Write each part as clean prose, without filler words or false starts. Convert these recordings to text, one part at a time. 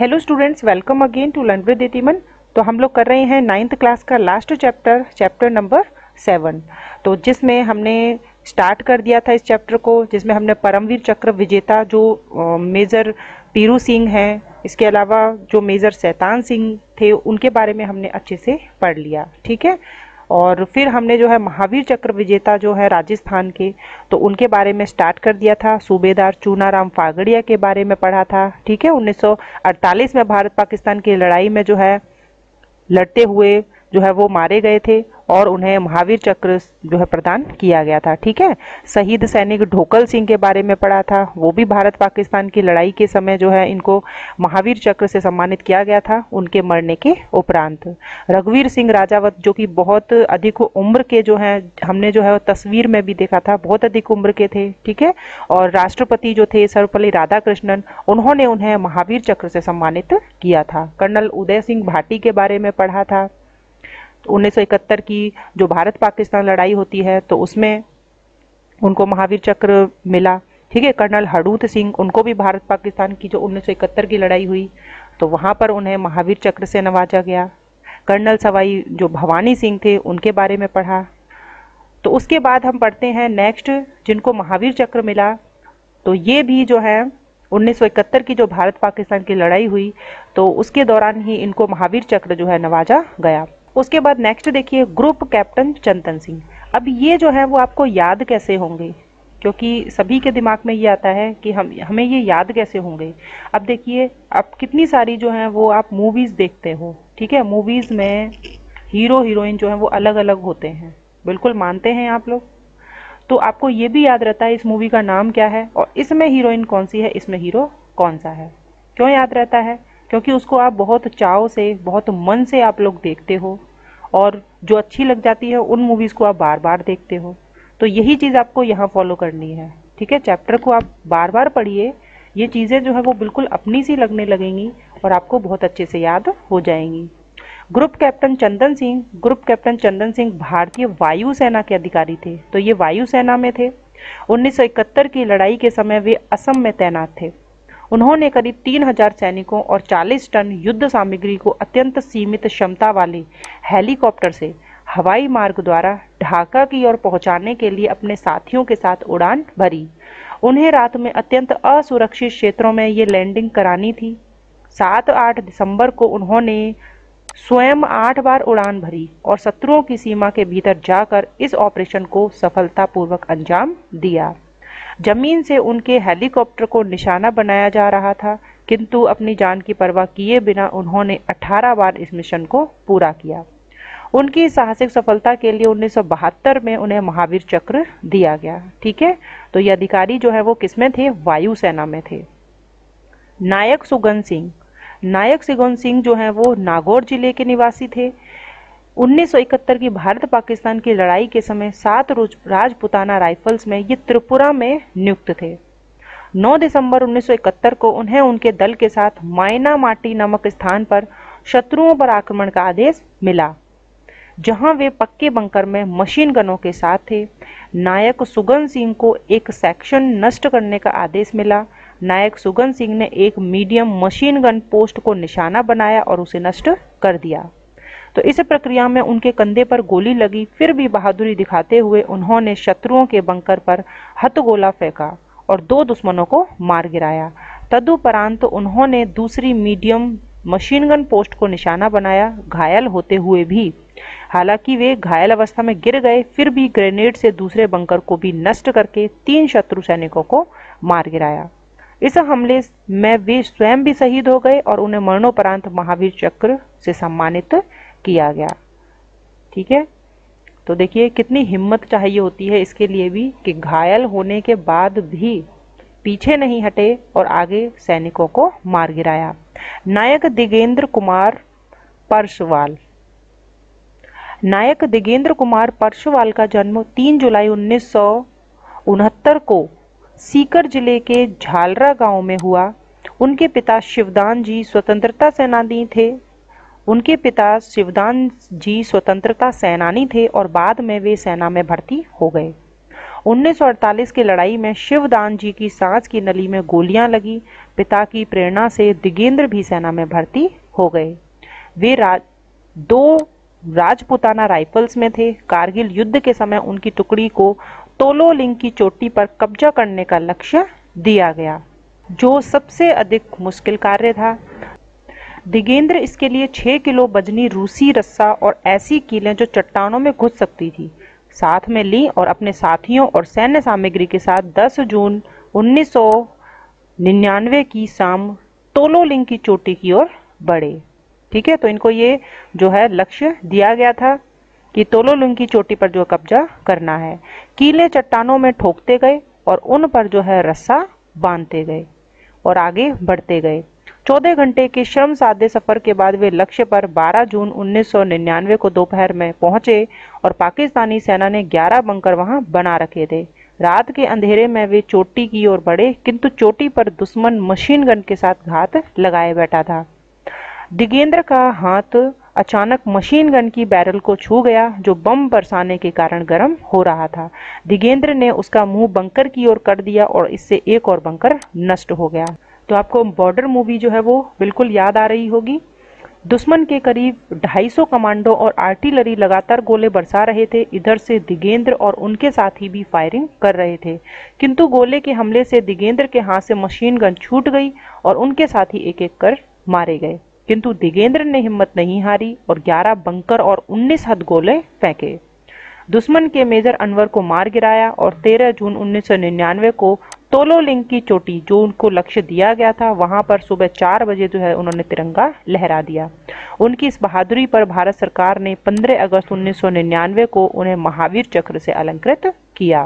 Hello students, welcome again to learn with Ditiman. तो हम लोग कर रहे हैं 9th क्लास का लास्ट चैप्टर नंबर 7। तो जिसमें हमने स्टार्ट कर दिया था इस चैप्टर को, जिसमें हमने परमवीर चक्र विजेता जो मेजर पीरू सिंह हैं, इसके अलावा जो मेजर शैतान सिंह थे उनके बारे में हमने अच्छे से पढ़ लिया। ठीक है। और फिर हमने जो है महावीर चक्र विजेता जो है राजस्थान के, तो उनके बारे में स्टार्ट कर दिया था। सूबेदार चूनाराम फागड़िया के बारे में पढ़ा था। ठीक है। 1948 में भारत पाकिस्तान की लड़ाई में जो है लड़ते हुए जो है वो मारे गए थे और उन्हें महावीर चक्र जो है प्रदान किया गया था। ठीक है। शहीद सैनिक ढोकल सिंह के बारे में पढ़ा था। वो भी भारत पाकिस्तान की लड़ाई के समय जो है इनको महावीर चक्र से सम्मानित किया गया था उनके मरने के उपरांत। रघुवीर सिंह राजावत जो कि बहुत अधिक उम्र के जो है, हमने जो है तस्वीर में भी देखा था, बहुत अधिक उम्र के थे। ठीक है। और राष्ट्रपति जो थे सर्वपल्ली राधाकृष्णन, उन्होंने उन्हें महावीर चक्र से सम्मानित किया था। कर्नल उदय सिंह भाटी के बारे में पढ़ा था। 1971 की जो भारत पाकिस्तान लड़ाई होती है तो उसमें उनको महावीर चक्र मिला। ठीक है। कर्नल हड़ूत सिंह, उनको भी भारत पाकिस्तान की जो 1971 की लड़ाई हुई तो वहां पर उन्हें महावीर चक्र से नवाजा गया। कर्नल सवाई जो भवानी सिंह थे उनके बारे में पढ़ा। तो उसके बाद हम पढ़ते हैं नेक्स्ट जिनको महावीर चक्र मिला। तो ये भी जो है 1971 की जो भारत पाकिस्तान की लड़ाई हुई तो उसके दौरान ही इनको महावीर चक्र जो है नवाजा गया। उसके बाद नेक्स्ट देखिए ग्रुप कैप्टन चंदन सिंह। अब ये जो है वो आपको याद कैसे होंगे, क्योंकि सभी के दिमाग में ये आता है कि हमें ये याद कैसे होंगे। अब देखिए, अब कितनी सारी जो है वो आप मूवीज देखते हो। ठीक है। मूवीज में हीरो हीरोइन जो है वो अलग अलग होते हैं, बिल्कुल मानते हैं आप लोग। तो आपको ये भी याद रहता है इस मूवी का नाम क्या है और इसमें हीरोइन कौन सी है, इसमें हीरो कौन सा है। क्यों याद रहता है? क्योंकि उसको आप बहुत चाव से, बहुत मन से आप लोग देखते हो और जो अच्छी लग जाती है उन मूवीज को आप बार बार देखते हो। तो यही चीज आपको यहाँ फॉलो करनी है। ठीक है। चैप्टर को आप बार बार पढ़िए, ये चीजें जो है वो बिल्कुल अपनी सी लगने लगेंगी और आपको बहुत अच्छे से याद हो जाएंगी। ग्रुप कैप्टन चंदन सिंह भारतीय वायुसेना के अधिकारी थे। तो ये वायुसेना में थे। 1971 की लड़ाई के समय वे असम में तैनात थे। उन्होंने करीब 3000 सैनिकों और 40 टन युद्ध सामग्री को अत्यंत सीमित क्षमता वाले हेलीकॉप्टर से हवाई मार्ग द्वारा ढाका की ओर पहुंचाने के लिए अपने साथियों के साथ उड़ान भरी। उन्हें रात में अत्यंत असुरक्षित क्षेत्रों में ये लैंडिंग करानी थी। 7-8 दिसंबर को उन्होंने स्वयं 8 बार उड़ान भरी और शत्रुओं की सीमा के भीतर जाकर इस ऑपरेशन को सफलतापूर्वक अंजाम दिया। जमीन से उनके हेलीकॉप्टर को निशाना बनाया जा रहा था, किंतु अपनी जान की परवाह किए बिना उन्होंने 18 बार इस मिशन को पूरा किया। उनकी साहसिक सफलता के लिए 1972 में उन्हें महावीर चक्र दिया गया। ठीक है। तो ये अधिकारी जो है वो किसमें थे? वायुसेना में थे। नायक सुगन सिंह जो है वो नागौर जिले के निवासी थे। 1971 की भारत पाकिस्तान की लड़ाई के समय 7 राजपुताना राइफल्स में ये त्रिपुरा में नियुक्त थे। 9 दिसंबर 1971 को उन्हें उनके दल के साथ मायना माटी नामक स्थान पर शत्रुओं पर आक्रमण का आदेश मिला, जहां वे पक्के बंकर में मशीन गनों के साथ थे। नायक सुगन सिंह को एक सेक्शन नष्ट करने का आदेश मिला। नायक सुगन सिंह ने एक मीडियम मशीन गन पोस्ट को निशाना बनाया और उसे नष्ट कर दिया। तो इस प्रक्रिया में उनके कंधे पर गोली लगी, फिर भी बहादुरी दिखाते हुए उन्होंने शत्रुओं के बंकर पर हथगोला फेंका और 2 दुश्मनों को मार गिराया। तदुपरांत उन्होंने दूसरी मीडियम मशीन गन पोस्ट को निशाना बनाया, घायल होते हुए भी। हालांकि वे घायल अवस्था में गिर गए, फिर भी ग्रेनेड से दूसरे बंकर को भी नष्ट करके 3 शत्रु सैनिकों को मार गिराया। इस हमले में वे स्वयं भी शहीद हो गए और उन्हें मरणोपरांत महावीर चक्र से सम्मानित किया गया। ठीक है। तो देखिए कितनी हिम्मत चाहिए होती है इसके लिए भी कि घायल होने के बाद भी पीछे नहीं हटे और आगे सैनिकों को मार गिराया। नायक दिगेंद्र कुमार परशवाल का जन्म 3 जुलाई 1969 को सीकर जिले के झालरा गांव में हुआ। उनके पिता शिवदान जी स्वतंत्रता सेनानी थे और बाद में वे सेना में भर्ती हो गए। 1948 की लड़ाई में शिवदान जी की सांस की नली में गोलियां लगी। पिता की प्रेरणा से दिगेंद्र भी सेना में भर्ती हो गए। वे दो राजपुताना राइफल्स में थे। कारगिल युद्ध के समय उनकी टुकड़ी को तोलोलिंग की चोटी पर कब्जा करने का लक्ष्य दिया गया, जो सबसे अधिक मुश्किल कार्य था। दिगेंद्र इसके लिए 6 किलो वजनी रूसी रस्सा और ऐसी कीलें जो चट्टानों में घुस सकती थी साथ में ली और अपने साथियों और सैन्य सामग्री के साथ 10 जून 1999 की शाम तोलोलिंग की चोटी की ओर बढ़े। ठीक है, तो इनको ये जो है लक्ष्य दिया गया था कि तोलोलिंग की चोटी पर जो कब्जा करना है। कीले चट्टानों में ठोकते गए और उन पर जो है रस्सा बांधते गए और आगे बढ़ते गए। 14 घंटे के श्रम साध्य सफर के बाद वे लक्ष्य पर 12 जून 1999 को दोपहर में पहुंचे और पाकिस्तानी सेना ने 11 बंकर वहां बना रखे थे। रात के अंधेरे में वे चोटी की ओर बढ़े, किंतु चोटी पर दुश्मन मशीन गन के साथ घात लगाए बैठा था। दिगेंद्र का हाथ अचानक मशीन गन की बैरल को छू गया, जो बम बरसाने के कारण गर्म हो रहा था। दिगेंद्र ने उसका मुंह बंकर की ओर कर दिया और इससे एक और बंकर नष्ट हो गया। तो आपको बॉर्डर मूवी जो है वो बिल्कुल याद आ रही होगी। दुश्मन के करीब 250 कमांडो और आर्टिलरी लगातार गोले बरसा रहे थे। इधर से दिगेंद्र और उनके साथी भी फायरिंग कर रहे थे, किंतु गोले के हमले से दिगेंद्र के हाथ से मशीन गन छूट गई और उनके साथी एक एक कर मारे गए। किंतु दिगेंद्र ने हिम्मत नहीं हारी और 11 बंकर और 19 हथगोले फेंके। दुश्मन के मेजर अनवर को मार गिराया और 13 जून 1999 को तोलोलिंग की चोटी, जो उनको लक्ष्य दिया गया था, वहां पर सुबह 4 बजे जो है उन्होंने तिरंगा लहरा दिया। उनकी इस बहादुरी पर भारत सरकार ने 15 अगस्त 1999 को उन्हें महावीर चक्र से अलंकृत किया।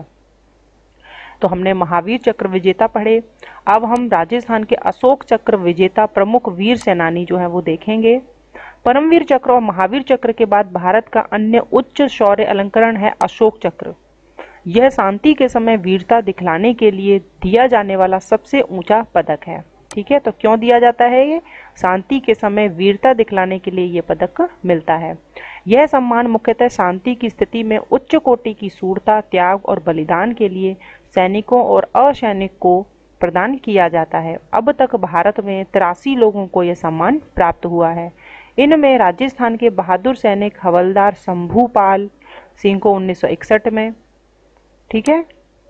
तो हमने महावीर चक्र विजेता पढ़े। अब हम राजस्थान के अशोक चक्र विजेता प्रमुख वीर सेनानी जो है वो देखेंगे। परमवीर चक्र और महावीर चक्र के बाद भारत का अन्य उच्च शौर्य अलंकरण है अशोक चक्र। यह शांति के समय वीरता दिखलाने के लिए दिया जाने वाला सबसे ऊंचा पदक है। ठीक है, तो क्यों दिया जाता है ये? शांति के समय वीरता दिखलाने के लिए ये पदक मिलता है। यह सम्मान मुख्यतः शांति की स्थिति में उच्च कोटि की शूरता, त्याग और बलिदान के लिए सैनिकों और असैनिक को प्रदान किया जाता है। अब तक भारत में 83 लोगों को यह सम्मान प्राप्त हुआ है। इनमें राजस्थान के बहादुर सैनिक हवलदार शंभूपाल सिंह को 1961 में, ठीक है,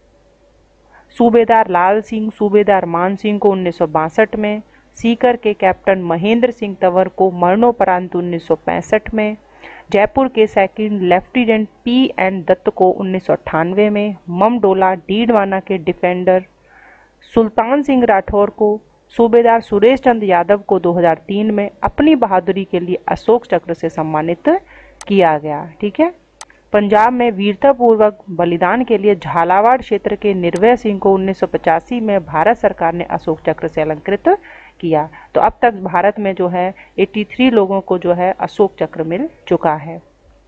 सूबेदार लाल सिंह, सूबेदार मान सिंह को 1962 में, सीकर के कैप्टन महेंद्र सिंह तंवर को मरणोपरांत 1965 में, जयपुर के सेकंड लेफ्टिनेंट P.N. दत्त को 1998 में, ममडोला डीडवाना के डिफेंडर सुल्तान सिंह राठौर को, सूबेदार सुरेश चंद यादव को 2003 में अपनी बहादुरी के लिए अशोक चक्र से सम्मानित किया गया। ठीक है, पंजाब में वीरतापूर्वक बलिदान के लिए झालावाड़ क्षेत्र के निर्भय सिंह को 1985 में भारत सरकार ने अशोक चक्र से अलंकृत किया। तो अब तक भारत में जो है 83 लोगों को जो है अशोक चक्र मिल चुका है।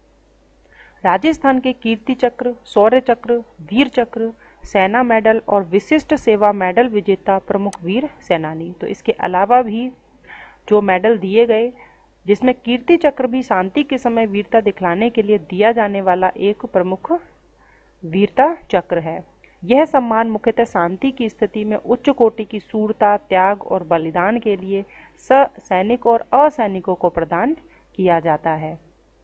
राजस्थान के कीर्ति चक्र, शौर्य चक्र, वीर चक्र, सेना मेडल और विशिष्ट सेवा मेडल विजेता प्रमुख वीर सेनानी। तो इसके अलावा भी जो मेडल दिए गए, जिसमें कीर्ति चक्र भी शांति के समय वीरता दिखलाने के लिए दिया जाने वाला एक प्रमुख वीरता चक्र है। यह सम्मान मुख्यतः शांति की स्थिति में उच्च कोटि की शूरता, त्याग और बलिदान के लिए सैनिक और असैनिकों को प्रदान किया जाता है।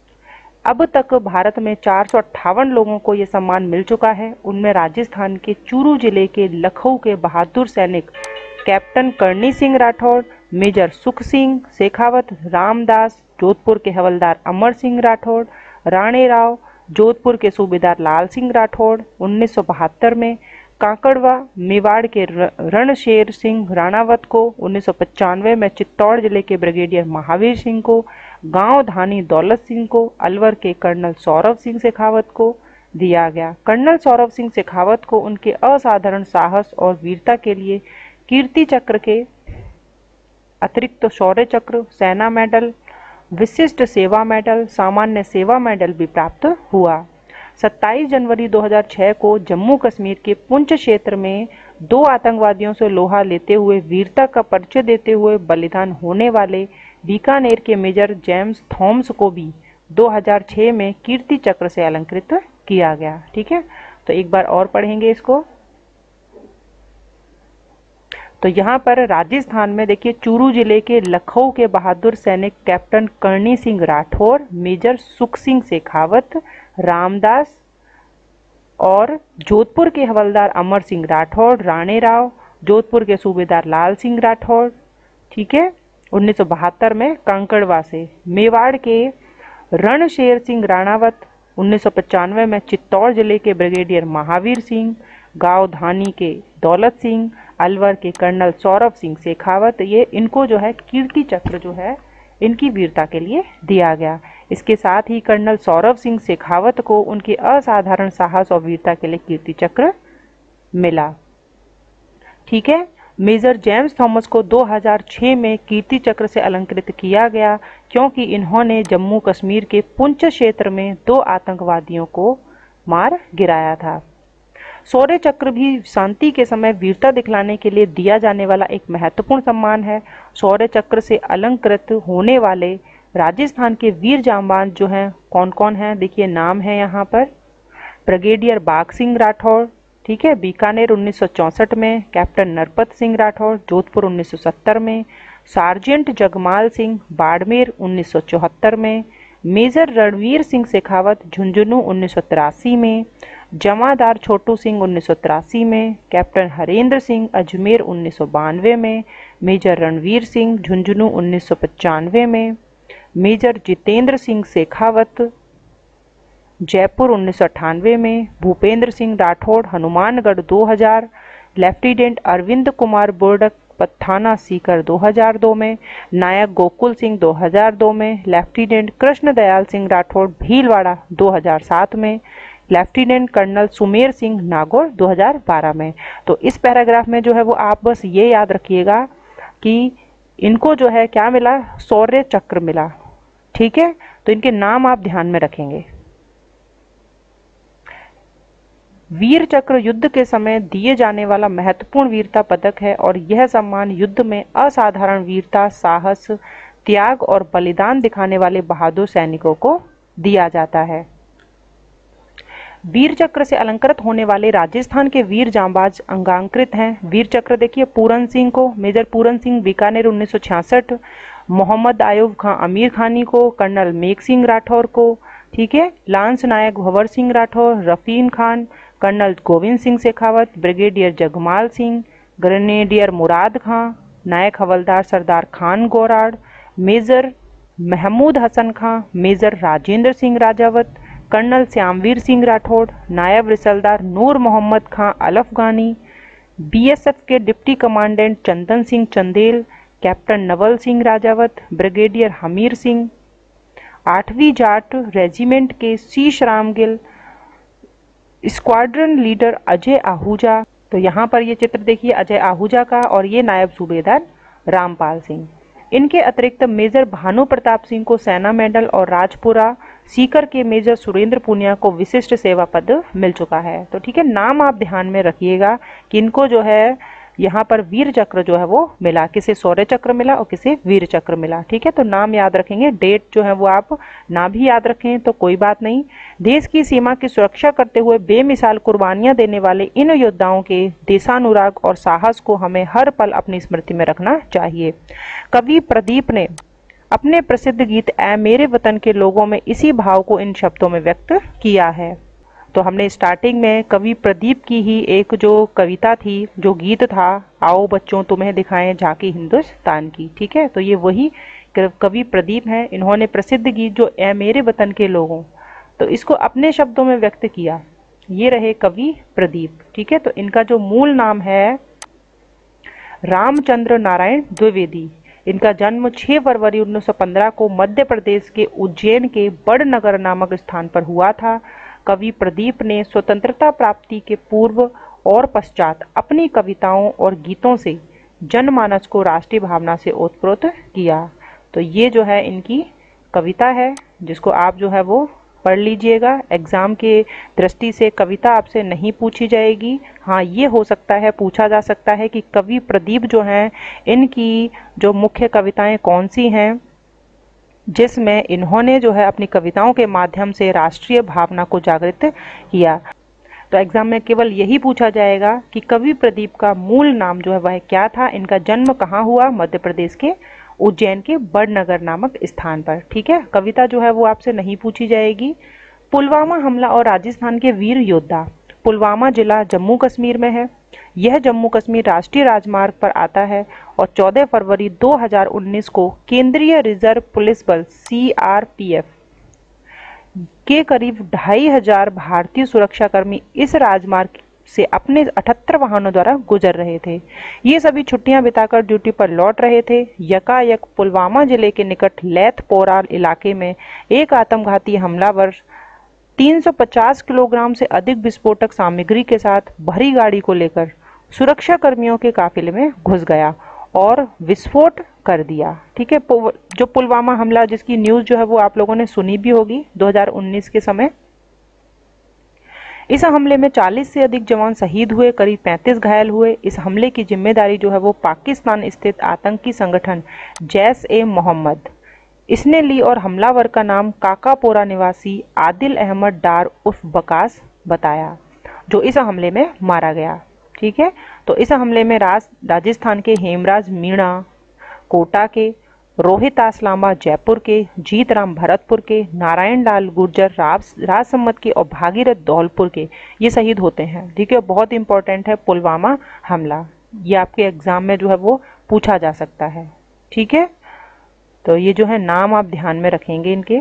अब तक भारत में 458 लोगों को यह सम्मान मिल चुका है। उनमें राजस्थान के चूरू जिले के लखऊ के बहादुर सैनिक कैप्टन करणी सिंह राठौर, मेजर सुख सिंह शेखावत, रामदास, जोधपुर के हवलदार अमर सिंह राठौर, राणे राव, जोधपुर के सूबेदार लाल सिंह राठौड़ 1972 में, काकड़वा मेवाड़ के रणशेर सिंह राणावत को 1995 में, चित्तौड़ जिले के ब्रिगेडियर महावीर सिंह को, गांव धानी दौलत सिंह को, अलवर के कर्नल सौरभ सिंह शेखावत को दिया गया। कर्नल सौरभ सिंह शेखावत को उनके असाधारण साहस और वीरता के लिए कीर्ति चक्र के अतिरिक्त शौर्य चक्र, सेना मेडल, विशिष्ट सेवा मेडल, सामान्य सेवा मेडल भी प्राप्त हुआ। 27 जनवरी 2006 को जम्मू कश्मीर के पुंछ क्षेत्र में 2 आतंकवादियों से लोहा लेते हुए वीरता का परिचय देते हुए बलिदान होने वाले बीकानेर के मेजर जेम्स थॉमस को भी 2006 में कीर्ति चक्र से अलंकृत किया गया। ठीक है, तो एक बार और पढ़ेंगे इसको। तो यहाँ पर राजस्थान में देखिए चूरू जिले के लखनऊ के बहादुर सैनिक कैप्टन करणी सिंह राठौर, मेजर सुख सिंह शेखावत, रामदास और जोधपुर के हवलदार अमर सिंह राठौर, राणे राव, जोधपुर के सूबेदार लाल सिंह राठौर, ठीक है, 1972 में कंकड़वा से। मेवाड़ के रणशेर सिंह राणावत, 1995 में चित्तौड़ जिले के ब्रिगेडियर महावीर सिंह, गांव धानी के दौलत सिंह, अलवर के कर्नल सौरभ सिंह शेखावत, ये इनको जो है कीर्ति चक्र जो है इनकी वीरता के लिए दिया गया। इसके साथ ही कर्नल सौरभ सिंह शेखावत को उनके असाधारण साहस और वीरता के लिए कीर्ति चक्र मिला। ठीक है, मेजर जेम्स थॉमस को 2006 में कीर्ति चक्र से अलंकृत किया गया क्योंकि इन्होंने जम्मू कश्मीर के पुंछ क्षेत्र में 2 आतंकवादियों को मार गिराया था। शौर्य चक्र भी शांति के समय वीरता दिखलाने के लिए दिया जाने वाला एक महत्वपूर्ण सम्मान है। शौर्य चक्र से अलंकृत होने वाले राजस्थान के वीर जांबाज जो हैं कौन कौन हैं, देखिए नाम है यहाँ पर। ब्रिगेडियर बाग सिंह राठौर, ठीक है, बीकानेर 1964 में, कैप्टन नरपत सिंह राठौर, जोधपुर 1970 में, सार्जेंट जगमाल सिंह, बाड़मेर 1974 में, मेजर रणवीर सिंह शेखावत, झुंझुनू 1983 में, जमादार छोटू सिंह 1983 में, कैप्टन हरेंद्र सिंह, अजमेर 1992 में, मेजर रणवीर सिंह, झुंझुनू 1995 में, मेजर जितेंद्र सिंह शेखावत, जयपुर 1998 में, भूपेंद्र सिंह राठौड़, हनुमानगढ़ 2000, लेफ्टिनेंट अरविंद कुमार बोर्डक, पत्थाना सीकर 2002 में, नायक गोकुल सिंह 2002 में, लेफ्टिनेंट कृष्ण दयाल सिंह राठौड़, भीलवाड़ा 2007 में, लेफ्टिनेंट कर्नल सुमेर सिंह नागौर 2012 में। तो इस पैराग्राफ में जो है वो आप बस ये याद रखिएगा कि इनको जो है क्या मिला, शौर्य चक्र मिला। ठीक है, तो इनके नाम आप ध्यान में रखेंगे। वीर चक्र युद्ध के समय दिए जाने वाला महत्वपूर्ण वीरता पदक है और यह सम्मान युद्ध में असाधारण वीरता, साहस, त्याग और बलिदान दिखाने वाले बहादुर सैनिकों को दिया जाता है। वीर चक्र से अलंकृत होने वाले राजस्थान के वीर जांबाज अंगांकृत हैं। वीर चक्र देखिए पूरन सिंह को, मेजर पूरन सिंह बीकानेर 1966, मोहम्मद आयुब खां अमीर खानी को, कर्नल मेघ सिंह राठौर को, ठीक है, lance Naik Bhanwar Singh Rathore, Rafeen Khan, colonel Govind Singh Shekhawat, brigadier Jagmal Singh, grenadier Murad Khan, Naik havildar Sardar Khan Gorad, major Mahmood Hasan Khan, major Rajendra Singh Rajawat, colonel Shyamveer Singh Rathore, Naib Risaldar Noor Mohammad Khan Afghani, BSF के deputy commandant Chandan Singh Chandel, captain Naval Singh Rajawat, brigadier Hamir Singh, 8वीं जाट रेजिमेंट के सी श्रामगिल, स्क्वाड्रन लीडर अजय आहूजा। तो यहाँ पर ये चित्र देखिए अजय आहूजा का और ये नायब सूबेदार रामपाल सिंह। इनके अतिरिक्त मेजर भानु प्रताप सिंह को सेना मेडल और राजपुरा सीकर के मेजर सुरेंद्र पुनिया को विशिष्ट सेवा पद मिल चुका है। तो ठीक है, नाम आप ध्यान में रखिएगा कि इनको जो है यहाँ पर वीर चक्र जो है वो मिला, किसे शौर्य चक्र मिला और किसे वीर चक्र मिला। ठीक है, तो नाम याद रखेंगे, डेट जो है वो आप ना भी याद रखें तो कोई बात नहीं। देश की सीमा की सुरक्षा करते हुए बेमिसाल कुर्बानियां देने वाले इन योद्धाओं के देशानुराग और साहस को हमें हर पल अपनी स्मृति में रखना चाहिए। कवि प्रदीप ने अपने प्रसिद्ध गीत ऐ मेरे वतन के लोगों में इसी भाव को इन शब्दों में व्यक्त किया है। तो हमने स्टार्टिंग में कवि प्रदीप की ही एक जो कविता थी, जो गीत था, आओ बच्चों तुम्हें दिखाएं झांकी हिंदुस्तान की। ठीक है, तो ये वही कवि प्रदीप हैं। इन्होंने प्रसिद्ध गीत जो ऐ मेरे वतन के लोगों, तो इसको अपने शब्दों में व्यक्त किया। ये रहे कवि प्रदीप। ठीक है, तो इनका जो मूल नाम है रामचंद्र नारायण द्विवेदी। इनका जन्म 6 फरवरी 1915 को मध्य प्रदेश के उज्जैन के बड़नगर नामक स्थान पर हुआ था। कवि प्रदीप ने स्वतंत्रता प्राप्ति के पूर्व और पश्चात अपनी कविताओं और गीतों से जनमानस को राष्ट्रीय भावना से ओतप्रोत किया। तो ये जो है इनकी कविता है, जिसको आप जो है वो पढ़ लीजिएगा। एग्जाम के दृष्टि से कविता आपसे नहीं पूछी जाएगी। हाँ, ये हो सकता है, पूछा जा सकता है कि कवि प्रदीप जो हैं इनकी जो मुख्य कविताएं कौन सी हैं जिसमें इन्होंने जो है अपनी कविताओं के माध्यम से राष्ट्रीय भावना को जागृत किया। तो एग्जाम में केवल यही पूछा जाएगा कि कवि प्रदीप का मूल नाम जो है वह क्या था, इनका जन्म कहाँ हुआ, मध्य प्रदेश के उज्जैन के बड़नगर नामक स्थान पर। ठीक है, कविता जो है वो आपसे नहीं पूछी जाएगी। पुलवामा हमला और राजस्थान के वीर योद्धा। पुलवामा जिला जम्मू कश्मीर में है। यह जम्मू कश्मीर राष्ट्रीय राजमार्ग पर आता है और 14 फरवरी 2019 को केंद्रीय रिजर्व पुलिस बल CRPF के करीब 2500 भारतीय सुरक्षाकर्मी इस राजमार्ग से अपने 78 वाहनों द्वारा गुजर रहे थे। ये सभी छुट्टियां बिताकर ड्यूटी पर लौट रहे थे। यकायक पुलवामा जिले के निकट लैथपोरा इलाके में एक आत्मघाती हमलावर 350 किलोग्राम से अधिक विस्फोटक सामग्री के साथ भरी गाड़ी को लेकर सुरक्षा कर्मियों के काफिले में घुस गया और विस्फोट कर दिया। ठीक है, जो पुलवामा हमला जिसकी न्यूज जो है वो आप लोगों ने सुनी भी होगी 2019 के समय। इस हमले में 40 से अधिक जवान शहीद हुए, करीब 35 घायल हुए। इस हमले की जिम्मेदारी जो है वो पाकिस्तान स्थित आतंकी संगठन जैश-ए-मोहम्मद इसने ली और हमलावर का नाम काकापोरा निवासी आदिल अहमद डार उर्फ बकास बताया, जो इस हमले में मारा गया। ठीक है, तो इस हमले में राजस्थान के हेमराज मीणा कोटा के, रोहितास लांबा जयपुर के, जीतराम भरतपुर के, नारायण लाल गुर्जर राजसमंद के और भागीरथ धौलपुर के ये शहीद होते हैं। ठीक है, बहुत इंपॉर्टेंट है पुलवामा हमला, ये आपके एग्जाम में जो है वो पूछा जा सकता है। ठीक है, तो ये जो है नाम आप ध्यान में रखेंगे इनके।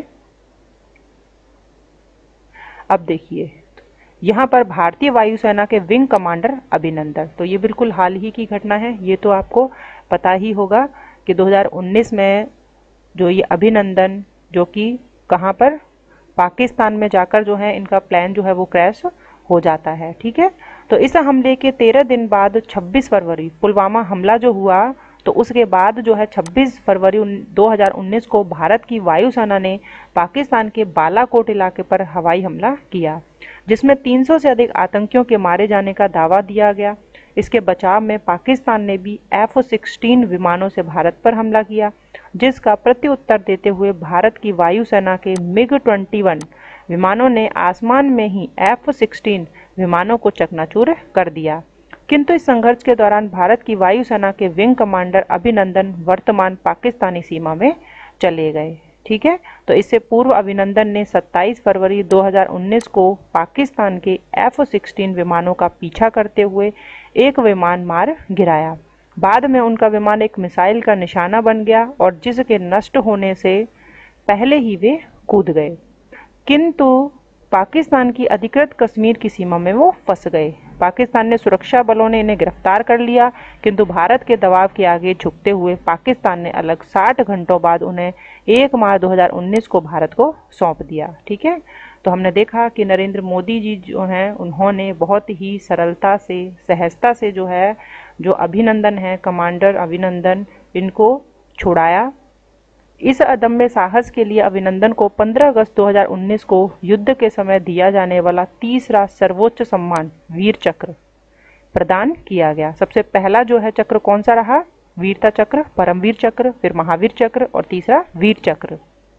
अब देखिए यहाँ पर भारतीय वायुसेना के विंग कमांडर अभिनंदन, तो ये बिल्कुल हाल ही की घटना है, ये तो आपको पता ही होगा कि 2019 में जो ये अभिनंदन जो कि कहाँ पर पाकिस्तान में जाकर जो है इनका प्लान जो है वो क्रैश हो जाता है। ठीक है, तो इस हमले के 13 दिन बाद 26 फरवरी पुलवामा हमला जो हुआ, तो उसके बाद जो है 26 फरवरी 2019 को भारत की वायुसेना ने पाकिस्तान के बालाकोट इलाके पर हवाई हमला किया, जिसमें 300 से अधिक आतंकियों के मारे जाने का दावा दिया गया। इसके बचाव में पाकिस्तान ने भी F-16 विमानों से भारत पर हमला किया, जिसका प्रत्युत्तर देते हुए भारत की वायुसेना के MiG-21 विमानों ने आसमान में ही F-16 विमानों को चकनाचूर कर दिया। किंतु इस संघर्ष के दौरान भारत की वायुसेना के विंग कमांडर अभिनंदन वर्तमान पाकिस्तानी सीमा में चले गए। ठीक है, तो इससे पूर्व अभिनंदन ने 27 फरवरी 2019 को पाकिस्तान के F-16 विमानों का पीछा करते हुए एक विमान मार गिराया। बाद में उनका विमान एक मिसाइल का निशाना बन गया और जिसके नष्ट होने से पहले ही वे कूद गए, किंतु पाकिस्तान की अधिकृत कश्मीर की सीमा में वो फंस गए। पाकिस्तान ने सुरक्षा बलों ने इन्हें गिरफ्तार कर लिया, किंतु भारत के दबाव के आगे झुकते हुए पाकिस्तान ने अलग 60 घंटों बाद उन्हें 1 मार्च 2019 को भारत को सौंप दिया। ठीक है, तो हमने देखा कि नरेंद्र मोदी जी जो हैं उन्होंने बहुत ही सरलता से सहजता से जो है जो अभिनंदन है कमांडर अभिनंदन इनको छुड़ाया। इस अदम्य साहस के लिए अभिनंदन को 15 अगस्त 2019 को युद्ध के समय दिया जाने वाला तीसरा सर्वोच्च सम्मान वीर चक्र प्रदान किया गया। सबसे पहला जो है चक्र कौन सा रहा? वीरता चक्र, परमवीर चक्र, फिर महावीर चक्र और तीसरा वीर चक्र।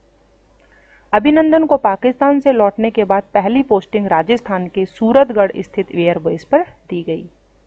अभिनंदन को पाकिस्तान से लौटने के बाद पहली पोस्टिंग राजस्थान के सूरतगढ़ स्थित एयरबेस पर दी गई।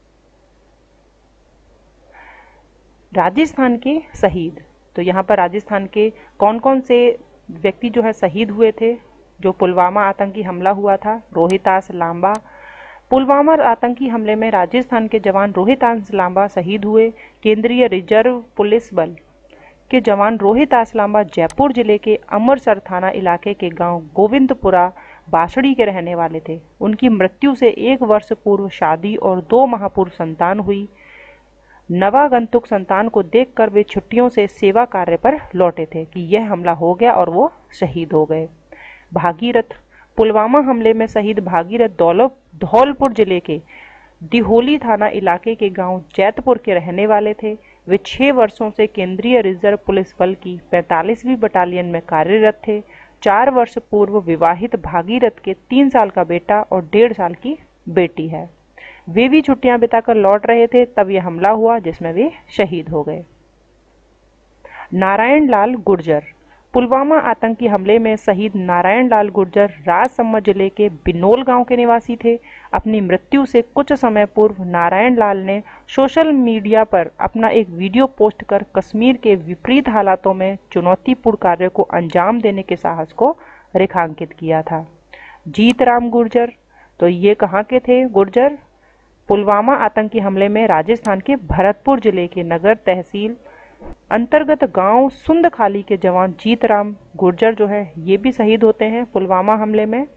राजस्थान के शहीद, तो यहाँ पर राजस्थान के कौन कौन से व्यक्ति जो है शहीद हुए थे जो पुलवामा आतंकी हमला हुआ था? रोहितास लांबा। पुलवामा आतंकी हमले में राजस्थान के जवान रोहितास लांबा शहीद हुए। केंद्रीय रिजर्व पुलिस बल के जवान रोहितास लांबा जयपुर जिले के अमरसर थाना इलाके के गांव गोविंदपुरा बासड़ी के रहने वाले थे। उनकी मृत्यु से 1 वर्ष पूर्व शादी और 2 माह पूर्व संतान हुई। नवागंतुक संतान को देखकर वे छुट्टियों से सेवा कार्य पर लौटे थे कि यह हमला हो गया और वो शहीद हो गए। भागीरथ, पुलवामा हमले में शहीद भागीरथ धौलपुर जिले के दिहोली थाना इलाके के गांव जैतपुर के रहने वाले थे। वे 6 वर्षों से केंद्रीय रिजर्व पुलिस बल की 45वीं बटालियन में कार्यरत थे। 4 वर्ष पूर्व विवाहित भागीरथ के 3 साल का बेटा और 1.5 साल की बेटी है। वे भी छुट्टियां बिताकर लौट रहे थे तब यह हमला हुआ जिसमें वे शहीद हो गए। नारायण लाल गुर्जर, पुलवामा आतंकी हमले में शहीद नारायण लाल गुर्जर राजसमंद जिले के बिनोल गांव के निवासी थे। अपनी मृत्यु से कुछ समय पूर्व नारायण लाल ने सोशल मीडिया पर अपना एक वीडियो पोस्ट कर कश्मीर के विपरीत हालातों में चुनौतीपूर्ण कार्य को अंजाम देने के साहस को रेखांकित किया था। जीतराम गुर्जर, तो ये कहाँ के थे गुर्जर? पुलवामा आतंकी हमले में राजस्थान के भरतपुर जिले के नगर तहसील अंतर्गत गांव सुंदखाली के जवान जीतराम गुर्जर जो है ये भी शहीद होते हैं पुलवामा हमले में।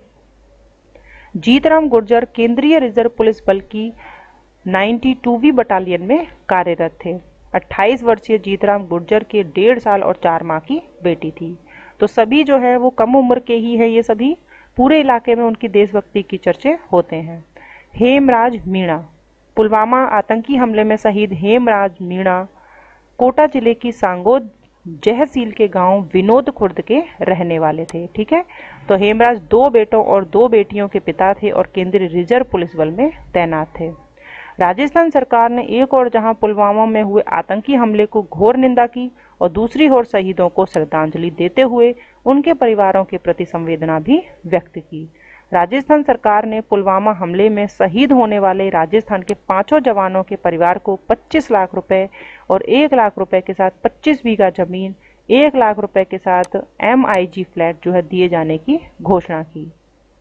जीतराम गुर्जर केंद्रीय रिजर्व पुलिस बल की 92वीं बटालियन में कार्यरत थे। 28 वर्षीय जीतराम गुर्जर के 1.5 साल और 4 माह की बेटी थी। तो सभी जो है वो कम उम्र के ही है, ये सभी पूरे इलाके में उनकी देशभक्ति की चर्चे होते हैं। हेमराज मीणा, पुलवामा आतंकी हमले में शहीद हेमराज मीणा कोटा जिले की सांगोद जहसील के गांव विनोद खुर्द के रहने वाले थे। ठीक है, तो हेमराज 2 बेटों और 2 बेटियों के पिता थे और केंद्रीय रिजर्व पुलिस बल में तैनात थे। राजस्थान सरकार ने एक ओर जहां पुलवामा में हुए आतंकी हमले को घोर निंदा की और दूसरी ओर शहीदों को श्रद्धांजलि देते हुए उनके परिवारों के प्रति संवेदना भी व्यक्त की। राजस्थान सरकार ने पुलवामा हमले में शहीद होने वाले राजस्थान के 5 जवानों के परिवार को 25 लाख रुपए और 1 लाख रुपए के साथ 25 बीघा जमीन, 1 लाख रुपए के साथ MIG फ्लैट जो है दिए जाने की घोषणा की।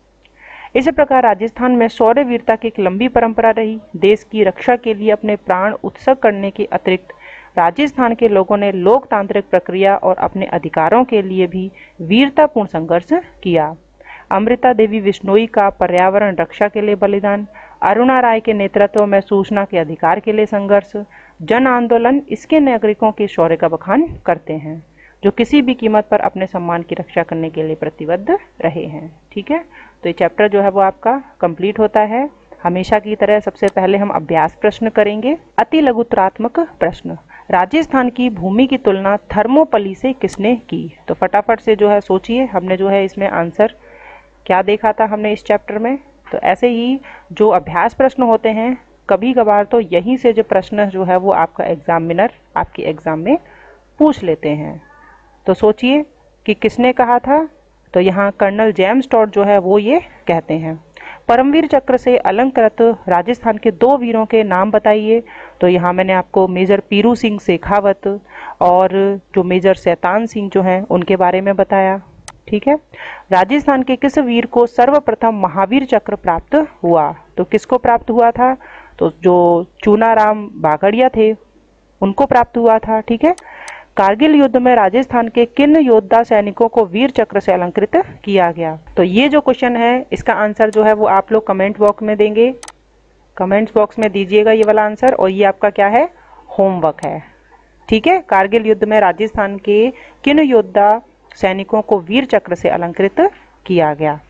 इसी प्रकार राजस्थान में शौर्य वीरता की एक लंबी परंपरा रही। देश की रक्षा के लिए अपने प्राण उत्सर्ग करने के अतिरिक्त राजस्थान के लोगों ने लोकतांत्रिक प्रक्रिया और अपने अधिकारों के लिए भी वीरतापूर्ण संघर्ष किया। अमृता देवी बिश्नोई का पर्यावरण रक्षा के लिए बलिदान, अरुणा राय के नेतृत्व में सूचना के अधिकार के लिए संघर्ष, जन आंदोलन इसके नागरिकों के शौर्य का बखान करते हैं जो किसी भी कीमत पर अपने सम्मान की रक्षा करने के लिए प्रतिबद्ध रहे हैं। ठीक है, तो ये चैप्टर जो है वो आपका कंप्लीट होता है। हमेशा की तरह सबसे पहले हम अभ्यास प्रश्न करेंगे। अति लघुत्तरात्मक प्रश्न, राजस्थान की भूमि की तुलना थर्मोपली से किसने की? तो फटाफट से जो है सोचिए, हमने जो है इसमें आंसर क्या देखा था हमने इस चैप्टर में। तो ऐसे ही जो अभ्यास प्रश्न होते हैं कभी कभार तो यहीं से जो प्रश्न जो है वो आपका एग्जामिनर आपके एग्जाम में पूछ लेते हैं। तो सोचिए कि किसने कहा था, तो यहाँ कर्नल जेम्स टॉड जो है वो ये कहते हैं। परमवीर चक्र से अलंकृत राजस्थान के 2 वीरों के नाम बताइए। तो यहाँ मैंने आपको मेजर पीरू सिंह शेखावत और जो मेजर शैतान सिंह जो हैं उनके बारे में बताया। ठीक है, राजस्थान के किस वीर को सर्वप्रथम महावीर चक्र प्राप्त हुआ? तो किसको प्राप्त हुआ था? तो जो चूनाराम बागड़िया थे उनको प्राप्त हुआ था। ठीक है, कारगिल युद्ध में राजस्थान के किन योद्धा सैनिकों को वीर चक्र से अलंकृत किया गया? तो ये जो क्वेश्चन है इसका आंसर जो है वो आप लोग कमेंट बॉक्स में देंगे, कमेंट्स बॉक्स में दीजिएगा ये वाला आंसर, और ये आपका क्या है, होमवर्क है। ठीक है, कारगिल युद्ध में राजस्थान के किन योद्धा सैनिकों को वीर चक्र से अलंकृत किया गया?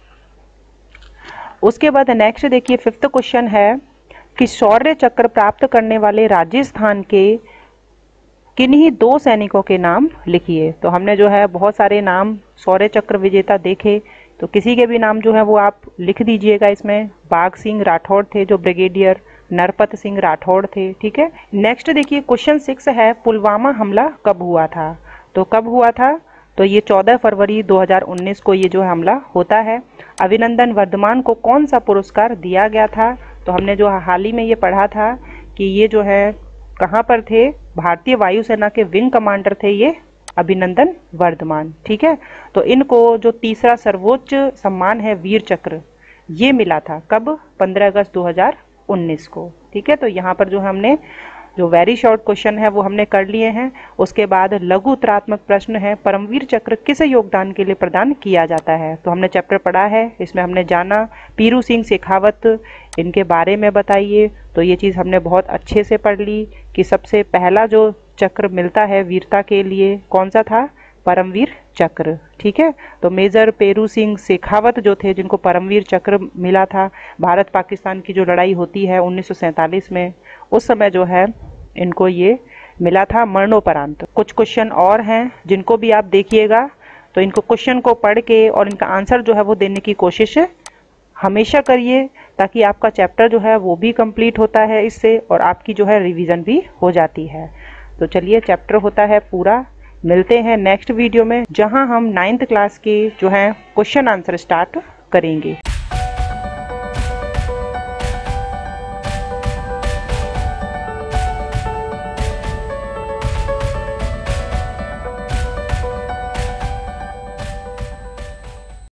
उसके बाद नेक्स्ट देखिए 5th क्वेश्चन है कि शौर्य चक्र प्राप्त करने वाले राजस्थान के किन्हीं 2 सैनिकों के नाम लिखिए। तो हमने जो है बहुत सारे नाम शौर्य चक्र विजेता देखे, तो किसी के भी नाम जो है वो आप लिख दीजिएगा इसमें। बाघ सिंह राठौड़ थे जो ब्रिगेडियर, नरपत सिंह राठौड़ थे। ठीक है, नेक्स्ट देखिए क्वेश्चन 6 है पुलवामा हमला कब हुआ था? तो कब हुआ था? तो ये 14 फरवरी 2019 को ये जो हमला होता है। अभिनंदन वर्धमान को कौन सा पुरस्कार दिया गया था? तो हमने जो हाल ही में ये पढ़ा था कि ये जो है कहाँ पर थे, भारतीय वायुसेना के विंग कमांडर थे ये अभिनंदन वर्धमान। ठीक है, तो इनको जो तीसरा सर्वोच्च सम्मान है वीर चक्र ये मिला था कब? 15 अगस्त 2019 को। ठीक है, तो यहाँ पर जो हमने जो वेरी शॉर्ट क्वेश्चन है वो हमने कर लिए हैं। उसके बाद लघु उत्तरात्मक प्रश्न है परमवीर चक्र किस योगदान के लिए प्रदान किया जाता है? तो हमने चैप्टर पढ़ा है, इसमें हमने जाना पीरू सिंह शेखावत इनके बारे में बताइए। तो ये चीज़ हमने बहुत अच्छे से पढ़ ली कि सबसे पहला जो चक्र मिलता है वीरता के लिए कौन सा था? परमवीर चक्र। ठीक है, तो मेजर पेरू सिंह शेखावत जो थे जिनको परमवीर चक्र मिला था, भारत पाकिस्तान की जो लड़ाई होती है 1947 में, उस समय जो है इनको ये मिला था मरणोपरांत। कुछ क्वेश्चन और हैं जिनको भी आप देखिएगा, तो इनको क्वेश्चन को पढ़ के और इनका आंसर जो है वो देने की कोशिश हमेशा करिए, ताकि आपका चैप्टर जो है वो भी कंप्लीट होता है इससे, और आपकी जो है रिवीजन भी हो जाती है। तो चलिए, चैप्टर होता है पूरा मिलते हैं नेक्स्ट वीडियो में, जहां हम 9th क्लास के जो है क्वेश्चन आंसर स्टार्ट करेंगे।